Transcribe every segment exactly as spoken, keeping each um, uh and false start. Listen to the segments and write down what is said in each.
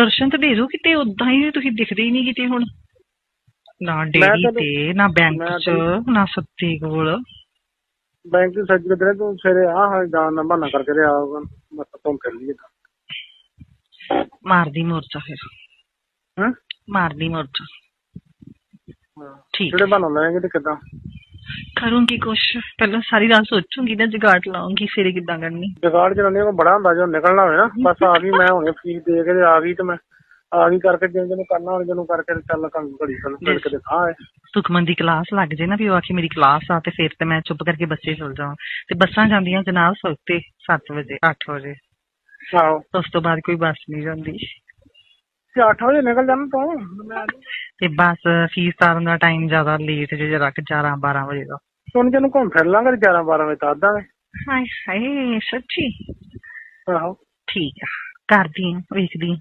ਦਰਸ਼ਨ ਤੇ ਦੇ ਦਿਓ ਕਿਤੇ, ਉਦਾਂ ਹੀ ਤੁਸੀਂ ਦਿਖਦੇ ਹੀ ਨਹੀਂ ਕਿਤੇ ਹੁਣ, ਨਾ ਡੇਰੀ ਤੇ ਨਾ ਬੈਂਕ ਚ ਨਾ ਸੱਤੇ ਕੋਲ। ਬੈਂਕ ਚ ਸੱਜ ਕੇ ਤੂੰ ਸਵੇਰੇ ਆ ਜਾਣ ਦਾ ਬਹਾਨਾ ਕਰਕੇ ਰਿਹਾ ਮੈਂ ਘੁੰਮ ਫਿਰ ਲਈਏ। ਮਾਰਦੀ ਮੋਰਚਾ ਫਿਰ ਹਾਂ ਮਾਰਦੀ ਮੋਰਚਾ। ਠੀਕ ਜਿਹੜੇ ਬਹਾਨਾ ਲਾਏਂਗੇ ਤੇ ਕਿੱਦਾਂ ਕਰੂੰਗੀ ਕੁਛ, ਪਹਿਲਾਂ ਸਾਰੀ ਰਾਤ ਸੋਚੂੰਗੀ ਨਾ ਜੁਗਾੜ ਲਾਉਂਗੀ ਫਿਰ ਕਿੱਦਾਂ ਕਰਨੀ। ਜੁਗਾੜ ਜਨਾਨੀਆਂ ਕੋਲ ਬੜਾ ਹੁੰਦਾ, ਜੋ ਨਿਕਲਣਾ ਹੋਵੇ ਨਾ ਬਸ ਆ ਗਈ। ਮੈਂ ਹੁਣੇ ਫੀਸ ਦੇ ਕੇ ਆ ਗਈ ਤੇ ਮੈਂ ਆ ਗਈ ਕਰਕੇ ਜਿਹਨੂੰ ਕਰਨਾ ਹੋਵੇ ਜਿਹਨੂੰ ਕਰਕੇ ਚੱਲ ਘੜੀ ਚੱਲ ਕੇ ਦਿਖਾ। ਸੁਖਮਨ ਦੀ ਕਲਾਸ ਲੱਗ ਜੇ ਨਾ ਵੀ ਉਹ ਆਖੀ ਮੇਰੀ ਕਲਾਸ ਆ ਤੇ ਫਿਰ ਤੇ ਮੈਂ ਚੁੱਪ ਕਰਕੇ ਬੱਸੇ ਚਲ ਜਾਵਾਂ। ਤੇ ਬੱਸਾਂ ਜਾਂਦੀਆਂ ਜਨਾਬ ਸਵਖਤੇ ਸੱਤ ਵਜੇ ਅੱਠ ਵਜੇ। ਆਹੋ ਉਸ ਤੋਂ ਬਾਅਦ ਕੋਈ ਬੱਸ ਨਹੀਂ ਜਾਂਦੀ। ਅੱਠ ਵਜੇ ਨਿਕਲ ਜਾਣਾ ਤੂੰ ਤੇ ਬੱਸ ਫੀਸ ਤਾਰਨ ਦਾ ਟਾਈਮ ਜ਼ਿਆਦਾ ਲੇਟ ਜੇ ਜਰਾ ਗਿਆਰਾਂ ਬਾਰਾਂ ਵਜੇ ਦਾ। ਹੁਣ ਜਿਹਨੂੰ ਘੁੰਮ ਫਿਰ ਲਾਂਗੇ ਗਿਆਰਾਂ ਬਾਰਾਂ ਵਜੇ ਤੱਕ ਦਾਂਗੇ। ਹਾਏ ਹਾਏ ਸੱਚੀ। ਆਹੋ ਠੀਕ ਆ ਕਰਦੀ ਆ ਵੇਖਦੀ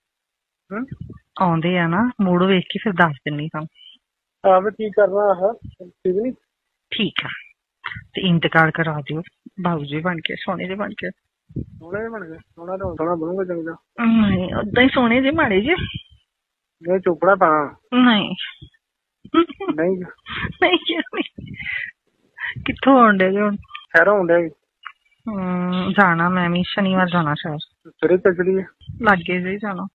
ਆਉਂਦੇ ਆ ਨਾ ਮੂਡ ਵੇਖ ਕੇ ਫਿਰ ਦੱਸ ਦਿੰਨੀ ਤੁਹਾਨੂੰ। ਆਹ ਕੀ ਕਰਨਾ ਆਹ ਠੀਕ ਨੀ। ਠੀਕ ਆ ਤੇ ਇੰਤਕਾਲ ਕਰਾ ਦਿਓ ਬਾਬੂ ਜੀ ਬਣ ਕੇ, ਸੋਹਣੇ ਜਿਹੇ ਬਣ ਕੇ। ਸੋਹਣੇ ਬਣ ਗਏ, ਸੋਹਣਾ ਤਾਂ ਸੋਹਣਾ ਬਣੂਗਾ ਚੰਗਾ। ਨਹੀਂ ਓਦਾਂ ਹੀ ਸੋਹਣੇ ਜਿਹੇ ਮਾੜੇ ਜਿਹੇ। ਨਹੀਂ ਚੋਪੜਾ ਤਾਂ ਨਹੀਂ ਨਹੀਂ ਨਹੀਂ ਕਿੱਥੋਂ ਆਉਂਦੇ ਜੀ ਹੁਣ? ਸ਼ਹਿਰੋਂ ਆਉਂਦੇ। ਹਮ ਜਾਣਾ ਮੈਂ ਵੀ ਸ਼ਨੀਵਾਰ ਜਾਣਾ ਸ਼ਾਇਦ। ਸਵੇਰੇ ਚੱਲ ਚਲੀਏ। ਲਾਗੇ ਜਿਹੇ ਜਾਣਾ।